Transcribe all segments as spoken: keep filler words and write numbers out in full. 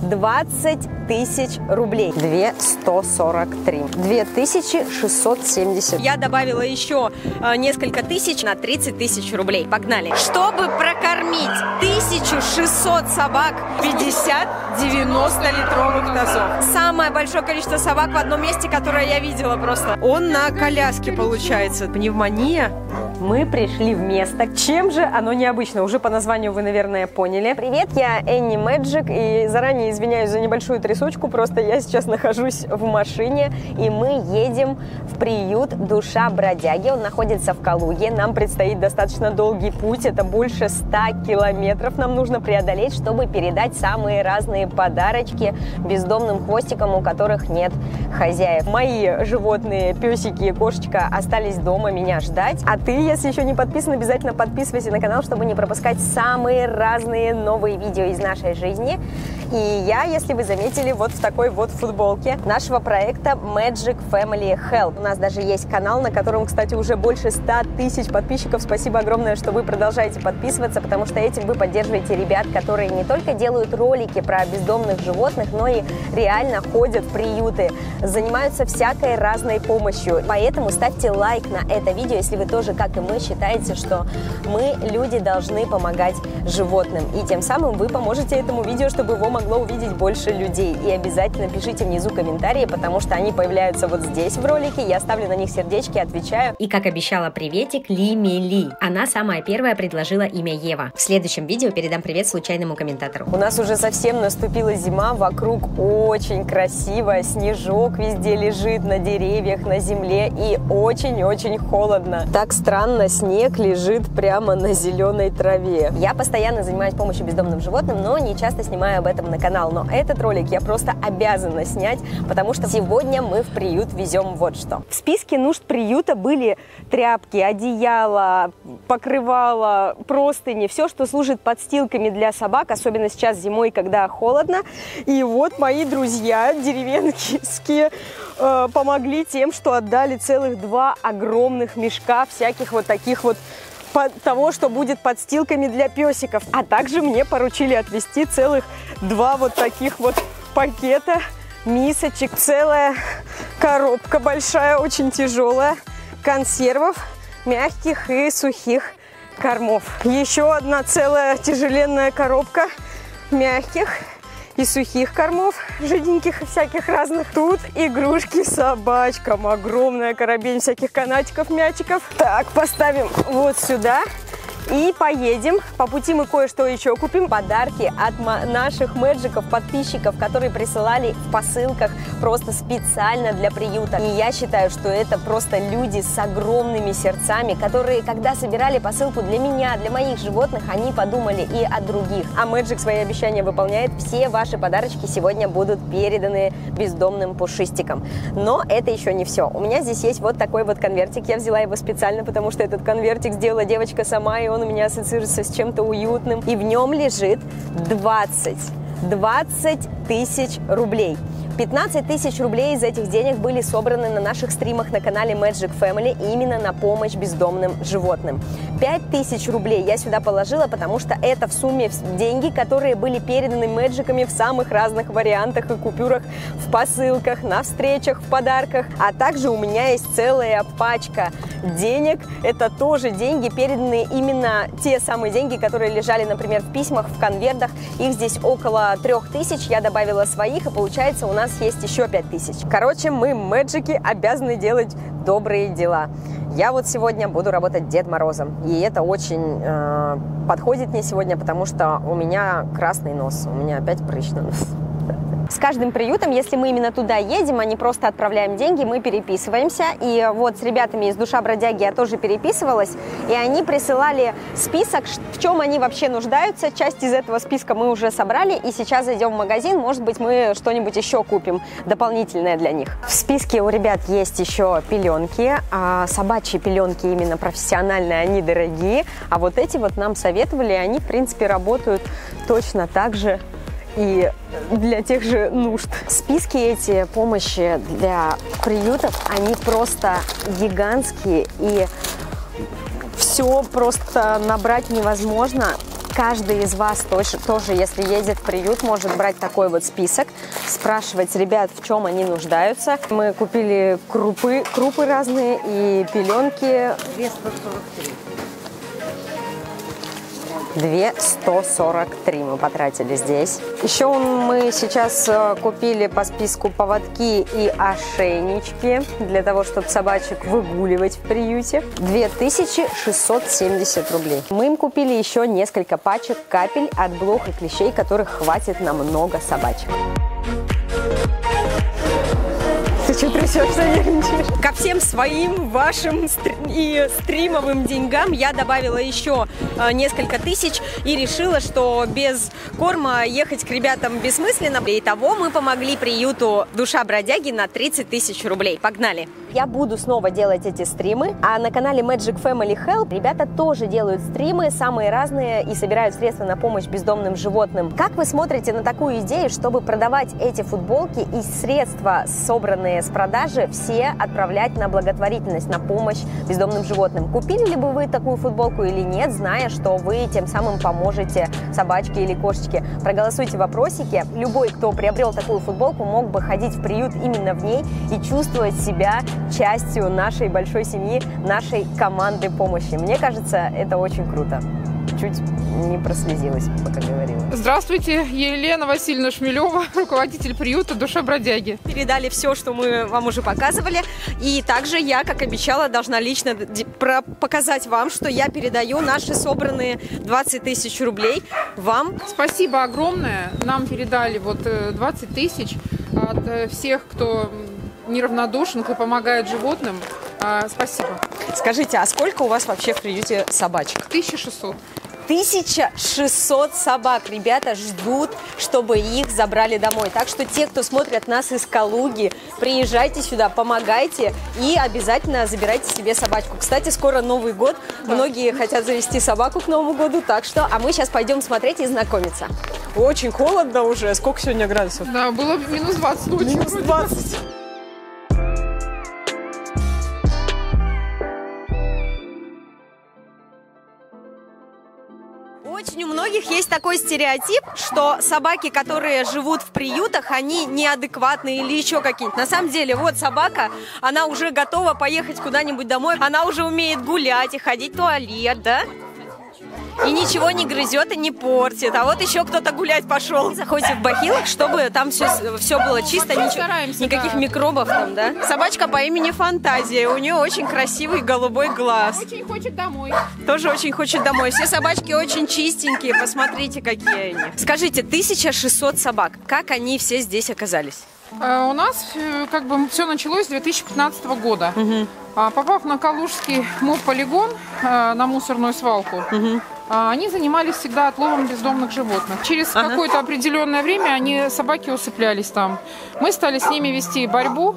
двадцать тысяч рублей. две сто сорок три. две тысячи шестьсот семьдесят. Я добавила еще э, несколько тысяч на тридцать тысяч рублей. Погнали. Чтобы прокормить тысячу шестьсот собак, пятьдесят-девяносто литровых тазов. Самое большое количество собак в одном месте, которое я видела просто. Он на коляске получается. Пневмония. Мы пришли в место. Чем же оно необычно? Уже по названию вы, наверное, поняли. Привет, я Энни Мэджик, и заранее извиняюсь за небольшую трясучку, просто я сейчас нахожусь в машине, и мы едем в приют «Душа бродяги». Он находится в Калуге. Нам предстоит достаточно долгий путь, это больше ста километров нам нужно преодолеть, чтобы передать самые разные подарочки бездомным хвостикам, у которых нет хозяев. Мои животные, песики и кошечка, остались дома меня ждать, а ты, если еще не подписан, обязательно подписывайся на канал, чтобы не пропускать самые разные новые видео из нашей жизни. И я, если вы заметили, вот в такой вот футболке нашего проекта Magic Family Help. У нас даже есть канал, на котором, кстати, уже больше ста тысяч подписчиков. Спасибо огромное, что вы продолжаете подписываться, потому что этим вы поддерживаете ребят, которые не только делают ролики про бездомных животных, но и реально ходят в приюты, занимаются всякой разной помощью. Поэтому ставьте лайк на это видео, если вы тоже, как и мы, считаете, что мы, люди, должны помогать животным. И тем самым вы поможете этому видео, чтобы его могло увидеть больше людей. И обязательно пишите внизу комментарии, потому что они появляются вот здесь в ролике. Я ставлю на них сердечки, отвечаю. И, как обещала, приветик Ли-Ми-Ли. Она самая первая предложила имя Ева. В следующем видео передам привет случайному комментатору. У нас уже совсем наступила зима, вокруг очень красиво, снежок везде лежит, на деревьях, на земле, и очень-очень холодно. Так странно, снег лежит прямо на зеленой траве. Я постоянно занимаюсь помощью бездомным животным, но не часто снимаю об этом на канал. Но этот ролик я просто обязана снять, потому что сегодня мы в приют везем вот что. В списке нужд приюта были тряпки, одеяла, покрывала, простыни, все, что служит подстилками для собак, особенно сейчас зимой, когда холодно. И вот мои друзья деревенские э, помогли тем, что отдали целых два огромных мешка всяких вот таких вот того, что будет подстилками для песиков. А также мне поручили отвезти целых два вот таких вот пакета мисочек, целая коробка большая, очень тяжелая, консервов, мягких и сухих кормов. Еще одна целая тяжеленная коробка мягких и сухих кормов, жиденьких и всяких разных. Тут игрушки собачкам, огромная коробень всяких канатиков, мячиков. Так, поставим вот сюда и поедем. По пути мы кое-что еще купим. Подарки от наших мэджиков, подписчиков, которые присылали в посылках просто специально для приюта. И я считаю, что это просто люди с огромными сердцами, которые, когда собирали посылку для меня, для моих животных, они подумали и о других. А Мэджик свои обещания выполняет. Все ваши подарочки сегодня будут переданы бездомным пушистикам. Но это еще не все. У меня здесь есть вот такой вот конвертик. Я взяла его специально, потому что этот конвертик сделала девочка сама, и он у меня ассоциируется с чем-то уютным. И в нем лежит двадцать тысяч рублей. пятнадцать тысяч рублей из этих денег были собраны на наших стримах на канале Magic Family именно на помощь бездомным животным. пять тысяч рублей я сюда положила, потому что это в сумме деньги, которые были переданы мэджиками в самых разных вариантах и купюрах, в посылках, на встречах, в подарках. А также у меня есть целая пачка денег. Это тоже деньги, переданные именно те самые деньги, которые лежали, например, в письмах, в конвертах. Их здесь около трех тысяч. Я добавила своих, и получается у нас есть еще пять тысяч. Короче, мы, мэджики, обязаны делать добрые дела. Я вот сегодня буду работать Дед Морозом, и это очень э, подходит мне сегодня, потому что у меня красный нос, у меня опять прыщ на нос. С каждым приютом, если мы именно туда едем, а не просто отправляем деньги, мы переписываемся. И вот с ребятами из «Душа бродяги» я тоже переписывалась, и они присылали список, в чем они вообще нуждаются. Часть из этого списка мы уже собрали, и сейчас зайдем в магазин, может быть, мы что-нибудь еще купим дополнительное для них. В списке у ребят есть еще пеленки, а собачьи пеленки именно профессиональные, они дорогие, а вот эти вот нам советовали, они, в принципе, работают точно так же и для тех же нужд. Списки эти помощи для приютов, они просто гигантские, и все просто набрать невозможно. каждый из вас тоже, тоже, если едет в приют, может брать такой вот список, спрашивать ребят, в чем они нуждаются. Мы купили крупы, крупы разные и пеленки. две сто сорок три мы потратили здесь. Еще мы сейчас купили по списку поводки и ошейнички для того, чтобы собачек выгуливать в приюте. две тысячи шестьсот семьдесят рублей. Мы им купили еще несколько пачек капель от блох и клещей, которых хватит на много собачек. Ты что трясешься, нервничаешь? Ко всем своим, вашим и стримовым деньгам я добавила еще несколько тысяч и решила, что без корма ехать к ребятам бессмысленно. Итого мы помогли приюту «Душа бродяги» на тридцать тысяч рублей. Погнали! Я буду снова делать эти стримы, а на канале Magic Family Help ребята тоже делают стримы, самые разные, и собирают средства на помощь бездомным животным. Как вы смотрите на такую идею, чтобы продавать эти футболки и средства, собранные с продажи, все отправлять на благотворительность, на помощь бездомным животным? Купили ли бы вы такую футболку или нет, зная, что вы тем самым поможете собачке или кошечке? Проголосуйте в вопросике. Любой, кто приобрел такую футболку, мог бы ходить в приют именно в ней и чувствовать себя частью нашей большой семьи, нашей команды помощи. Мне кажется, это очень круто. Чуть не прослезилась, пока говорила. Здравствуйте, Елена Васильевна Шмелева, руководитель приюта «Душа бродяги». Передали все, что мы вам уже показывали. И также я, как обещала, должна лично показать вам, что я передаю наши собранные двадцать тысяч рублей вам. Спасибо огромное. Нам передали вот двадцать тысяч от всех, кто неравнодушен, кто помогает животным. Спасибо. Скажите, а сколько у вас вообще в приюте собачек? тысяча шестьсот. тысяча шестьсот собак. Ребята ждут, чтобы их забрали домой. Так что те, кто смотрят нас из Калуги, приезжайте сюда, помогайте и обязательно забирайте себе собачку. Кстати, скоро Новый год. Да. Многие хотят завести собаку к Новому году. Так что, а мы сейчас пойдем смотреть и знакомиться. Очень холодно уже. Сколько сегодня градусов? Да, было минус двадцать. Минус двадцать. Очень у многих есть такой стереотип, что собаки, которые живут в приютах, они неадекватные или еще какие-то. На самом деле, вот собака, она уже готова поехать куда-нибудь домой, она уже умеет гулять и ходить в туалет, да? И ничего не грызет и не портит. А вот еще кто-то гулять пошел. Заходите в бахилок, чтобы там все, все было чисто, ничего, никаких да. микробов там, да? Собачка по имени Фантазия. У нее очень красивый голубой глаз. Очень хочет домой. Тоже очень хочет домой. Все собачки очень чистенькие. Посмотрите, какие они. Скажите, тысяча шестьсот собак. Как они все здесь оказались? Uh, у нас как бы все началось с две тысячи пятнадцатого года. Uh-huh. uh, попав на Калужский моб-полигон, uh, на мусорную свалку, uh-huh. uh, они занимались всегда отловом бездомных животных. Через uh-huh. какое-то определенное время они, собаки усыплялись там. Мы стали с ними вести борьбу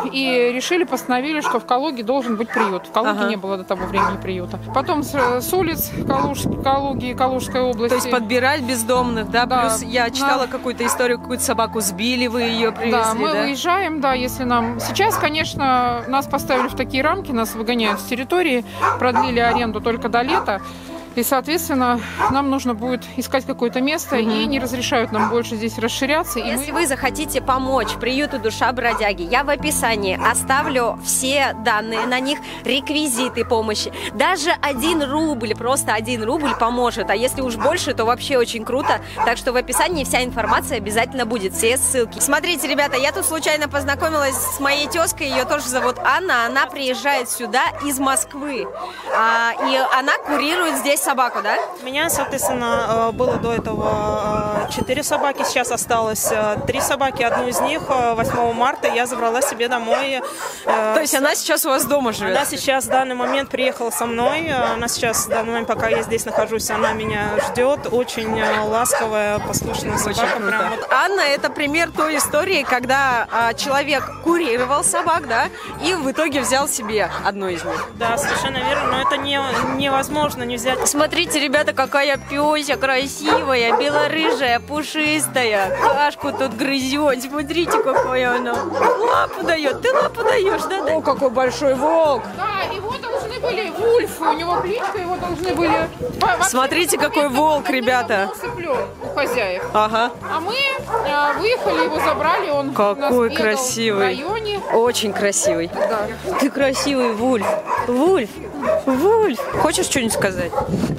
и решили, постановили, что в Калуге должен быть приют. В Калуге uh-huh. не было до того времени приюта. Потом с, с улиц Калуж, Калуги и Калужской области. То есть подбирать бездомных, да? да. Плюс я читала да. какую-то историю, какую-то собаку сбили, вы ее привезли. Да, мы да? выезжаем, да, если нам... Сейчас, конечно, нас поставили в такие рамки, нас выгоняют с территории, продлили аренду только до лета. И, соответственно, нам нужно будет искать какое-то место, угу. и не разрешают нам больше здесь расширяться. Если и мы... вы захотите помочь приюту «Душа бродяги», я в описании оставлю все данные на них, реквизиты помощи. Даже один рубль, просто один рубль поможет. А если уж больше, то вообще очень круто. Так что в описании вся информация обязательно будет, все ссылки. Смотрите, ребята, я тут случайно познакомилась с моей тезкой, ее тоже зовут Анна. Она приезжает сюда из Москвы, а, и она курирует здесь собаку, да? У меня, соответственно, было до этого четыре собаки, сейчас осталось три собаки. Одну из них восьмого марта я забрала себе домой. То есть она сейчас у вас дома живет? Она сейчас в данный момент приехала со мной. Она сейчас в данный момент, пока я здесь нахожусь, она меня ждет. Очень ласковая, послушная собака. Прям вот. Анна — это пример той истории, когда а, человек курировал собак, да, и в итоге взял себе одну из них. Да, совершенно верно, но это не, невозможно не взять. Посмотрите, ребята, какая пёся красивая, белорыжая, пушистая. Кашку тут грызет. Смотрите, какая она. Лапу дает. Ты лапу даешь, да? О, какой большой волк. Да, его должны были Вульф, у него кличка, его должны были... Смотрите, какой волк, ребята. У хозяев. Ага. А мы э, выехали, его забрали, он какой у нас красивый. В районе. Очень красивый. Да. Ты красивый, Вульф. Вульф. Вульф. Хочешь что-нибудь сказать?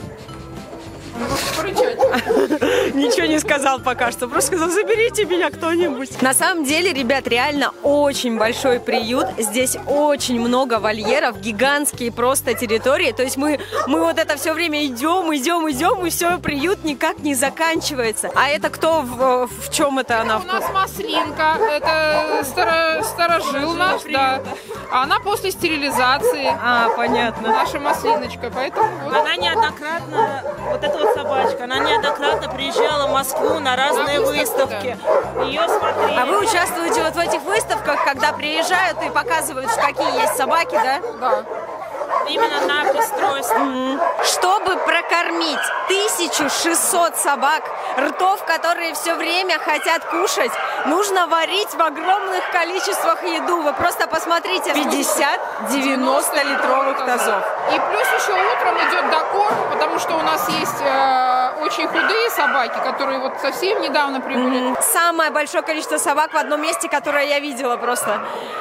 Ничего не сказал пока что, просто сказал, заберите меня кто-нибудь. На самом деле, ребят, реально очень большой приют. Здесь очень много вольеров, гигантские просто территории. То есть мы, мы вот это все время идем, идем, идем, и все, приют никак не заканчивается. А это кто, в, в чем это она? У нас маслинка, это старо, старожил наш, да. А она после стерилизации. А, понятно. Наша маслиночка, поэтому... Вот. Она неоднократно, вот эта вот собачка, она неоднократно приезжала в Москву на разные на выставки. Да. Ее смотрели. А вы участвуете вот в этих выставках, когда приезжают и показывают, какие есть собаки, да? Да. Именно на пристройство. Mm-hmm. Чтобы прокормить тысячу шестьсот собак, ртов, которые все время хотят кушать, нужно варить в огромных количествах еду. Вы просто посмотрите, пятьдесят-девяносто литровых тазов. И плюс еще утром идет докорм, потому что у нас есть э, очень худые собаки, которые вот совсем недавно прибыли. Mm-hmm. Самое большое количество собак в одном месте, которое я видела просто.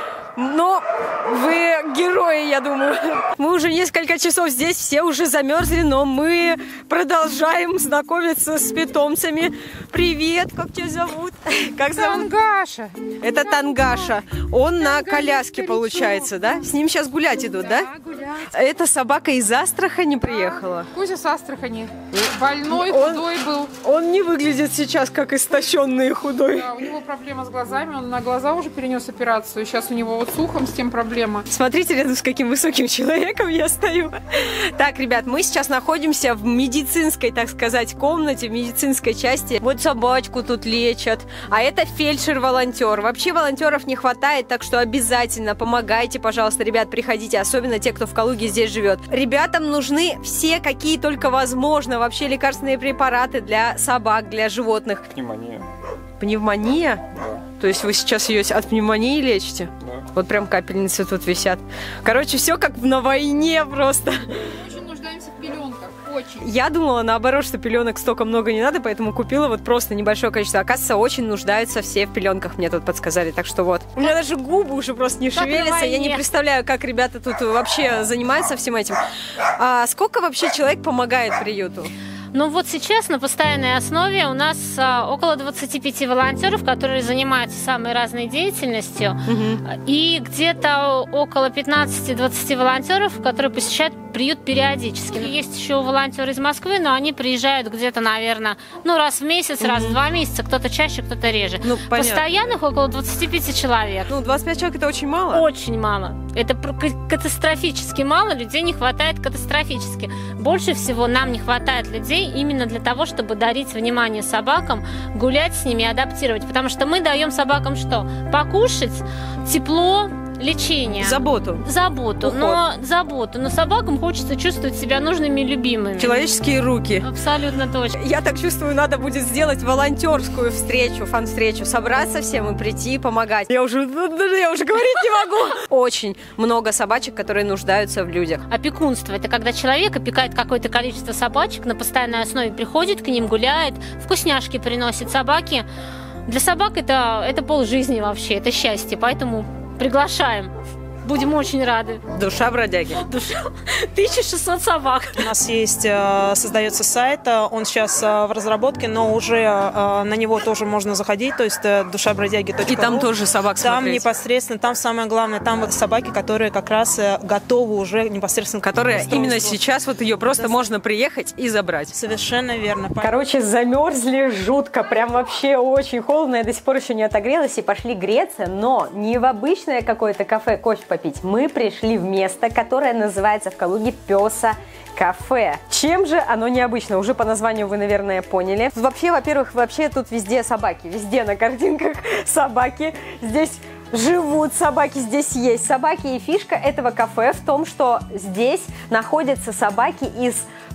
Ну, вы герои, я думаю. Мы уже несколько часов здесь, все уже замерзли, но мы продолжаем знакомиться с питомцами. Привет, как тебя зовут? Как зовут? Тангаша. Это Тангаша. Он на коляске, получается, да? С ним сейчас гулять идут, да? Да, гулять. Эта собака из Астрахани приехала? Кузя с Астрахани. Больной, он, худой был. Он не выглядит сейчас как истощенный и худой. Да, у него проблема с глазами, он на глаза уже перенес операцию. Сейчас у него вот с ухом, с тем проблема. Смотрите, рядом с каким высоким человеком я стою. Так, ребят, мы сейчас находимся в медицинской, так сказать, комнате, в медицинской части. Вот собачку тут лечат. А это фельдшер-волонтер. Вообще волонтеров не хватает, так что обязательно помогайте, пожалуйста, ребят, приходите. Особенно те, кто в Калуге здесь живет. Ребятам нужны все, какие только возможно, вообще лекарственные препараты для собак, для животных. Пневмония. Пневмония? Да. То есть вы сейчас ее от пневмонии лечите? Да. Вот прям капельницы тут висят. Короче, все как на войне просто. Очень нуждаемся в пеленках, очень. Я думала, наоборот, что пеленок столько много не надо, поэтому купила вот просто небольшое количество. Оказывается, очень нуждаются все в пеленках, мне тут подсказали. Так что вот. У меня даже губы уже просто не шевелятся. Я не представляю, как ребята тут вообще занимаются всем этим. А сколько вообще человек помогает приюту? Ну вот сейчас на постоянной основе у нас а, около двадцати пяти волонтеров, которые занимаются самой разной деятельностью, угу. И где-то около пятнадцати-двадцати волонтеров, которые посещают приют периодически. Есть еще волонтеры из Москвы, но они приезжают где-то, наверное, ну раз в месяц, угу. раз в два месяца, кто-то чаще, кто-то реже. Ну, постоянных около двадцати пяти человек. Ну, двадцать пять человек это очень мало? Очень мало. Это катастрофически мало, людей не хватает катастрофически. Больше всего нам не хватает людей именно для того, чтобы дарить внимание собакам, гулять с ними, адаптировать. Потому что мы даем собакам что? Покушать, тепло, лечение. Заботу. Заботу. Но, заботу. Но собакам хочется чувствовать себя нужными и любимыми. Человеческие руки. Абсолютно точно. Я так чувствую, надо будет сделать волонтерскую встречу, фан-встречу, собраться всем и прийти помогать. Я уже, я уже говорить не могу. Очень много собачек, которые нуждаются в людях. Опекунство – это когда человек опекает какое-то количество собачек, на постоянной основе приходит к ним, гуляет, вкусняшки приносит собаке. Для собак это, это полжизни вообще, это счастье, поэтому приглашаем. Будем очень рады. Душа бродяги. Душа. тысяча шестьсот собак. У нас есть, создается сайт, он сейчас в разработке, но уже на него тоже можно заходить, то есть душа бродяги точка ру. И там тоже собак Там смотреть. непосредственно, там самое главное, там вот собаки, которые как раз готовы уже непосредственно. Которые именно сейчас, вот ее просто да. можно приехать и забрать. Совершенно верно. Короче, замерзли жутко, прям вообще очень холодно, я до сих пор еще не отогрелась и пошли греться, но не в обычное какое-то кафе кофе попить. Мы пришли в место, которое называется в Калуге Пёса кафе. Чем же оно необычно? Уже по названию вы, наверное, поняли. Вообще, во-первых, вообще тут везде собаки. Везде на картинках собаки. Здесь живут собаки, здесь есть собаки. И фишка этого кафе в том, что здесь находятся собаки из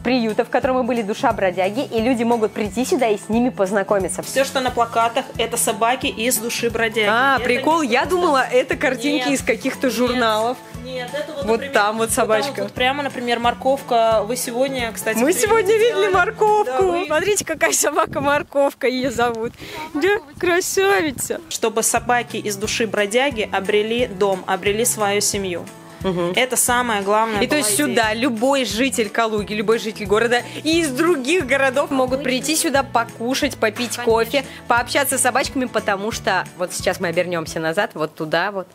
приюта, в котором мы были, душа бродяги, и люди могут прийти сюда и с ними познакомиться. Все, что на плакатах, это собаки из души бродяги. А, это прикол, не... я думала, это картинки Нет, из каких-то журналов. Нет, это вот, вот например, там вот собачка. Вот, там вот прямо, например, морковка. Вы сегодня, кстати... Мы сегодня видели морковку. Да, вы... Смотрите, какая собака морковка ее зовут. Да, красавица. Чтобы собаки из души бродяги обрели дом, обрели свою семью. Угу. Это самое главное. И то есть идея. Сюда любой житель Калуги, любой житель города и из других городов могут прийти сюда покушать, попить Конечно. кофе, пообщаться с собачками, потому что вот сейчас мы обернемся назад, вот туда вот.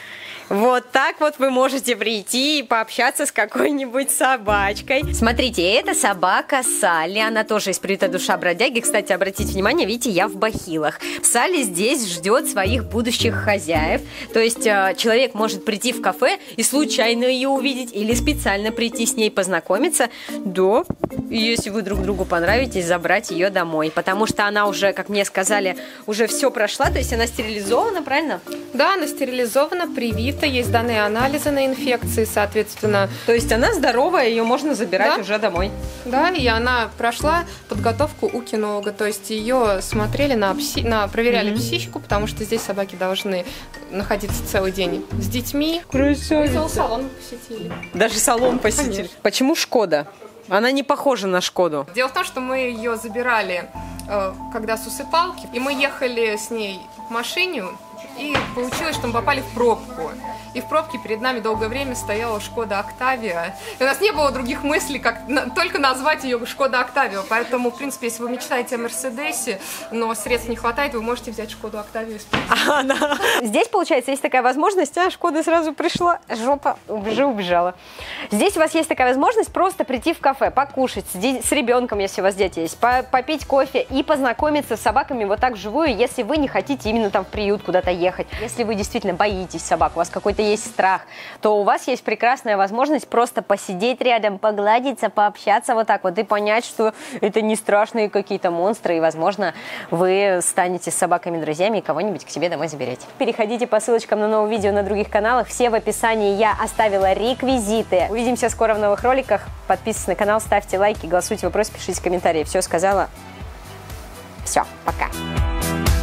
Вот так вот вы можете прийти и пообщаться с какой-нибудь собачкой. Смотрите, это собака Салли, она тоже из приюта душа бродяги. Кстати, обратите внимание, видите, я в бахилах. Салли здесь ждет своих будущих хозяев. То есть человек может прийти в кафе и случайно ее увидеть, или специально прийти с ней познакомиться. Да, и если вы друг другу понравитесь, забрать ее домой. Потому что она уже, как мне сказали, уже все прошла. То есть она стерилизована, правильно? Да, она стерилизована, привита. Есть данные анализы на инфекции, соответственно. То есть она здоровая, ее можно забирать да? уже домой. Да, и она прошла подготовку у кинолога. То есть ее смотрели на, пси... на проверяли mm-hmm. психику, потому что здесь собаки должны находиться целый день с детьми. Красавица. Салон посетили. Даже салон посетили. Конечно. Почему Шкода? Она не похожа на Шкоду. Дело в том, что мы ее забирали, когда с усыпалки, и мы ехали с ней в машине. И получилось, что мы попали в пробку. И в пробке перед нами долгое время стояла Шкода Октавия. И у нас не было других мыслей, как на, только назвать ее Шкода Октавия. Поэтому, в принципе, если вы мечтаете о Мерседесе, но средств не хватает, вы можете взять Шкоду Октавию. А, да. Здесь, получается, есть такая возможность, а Шкода сразу пришла, жопа уже убежала. Здесь у вас есть такая возможность просто прийти в кафе, покушать с, с ребенком, если у вас дети есть, попить кофе и познакомиться с собаками вот так вживую, если вы не хотите именно там в приют куда-то ехать. Если вы действительно боитесь собак, у вас какой-то есть страх, то у вас есть прекрасная возможность просто посидеть рядом, погладиться, пообщаться вот так вот и понять, что это не страшные какие-то монстры, и, возможно, вы станете с собаками друзьями и кого-нибудь к себе домой заберете. Переходите по ссылочкам на новые видео на других каналах, все в описании я оставила реквизиты. Увидимся скоро в новых роликах, подписывайтесь на канал, ставьте лайки, голосуйте, вопросы, пишите комментарии. Все сказала, все, пока.